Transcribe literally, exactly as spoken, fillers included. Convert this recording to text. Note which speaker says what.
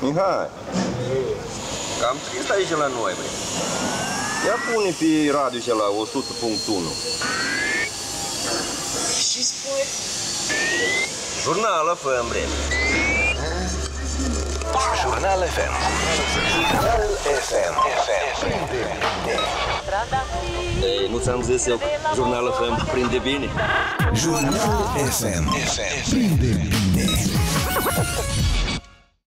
Speaker 1: Mihai,
Speaker 2: Cam trist aici la noi, bre.
Speaker 1: ia pune pe radio și la o sută punct unu.
Speaker 3: Și spui?
Speaker 2: Jurnal F M, bre.
Speaker 4: Jurnal F M. Jurnal F M.
Speaker 1: Ei, nu ți-am zis eu, Jurnal F M prinde bine?
Speaker 4: Jurnal F M. Prinde bine.